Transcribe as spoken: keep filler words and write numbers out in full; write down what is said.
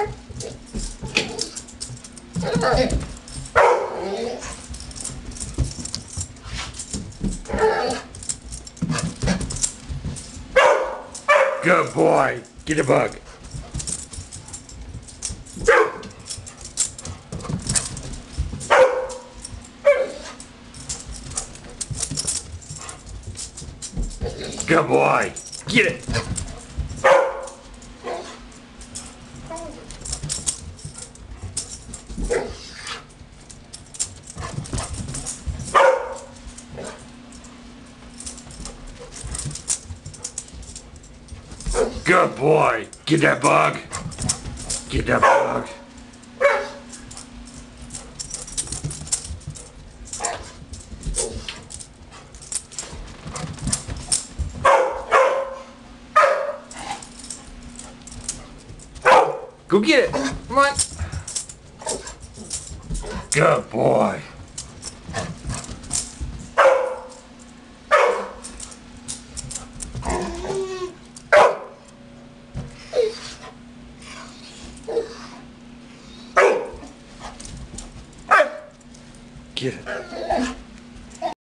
Good boy. Get a bug. Good boy. Get it. Good boy. Get that bug. Get that bug. Go get it. Come on. Good boy. Get it.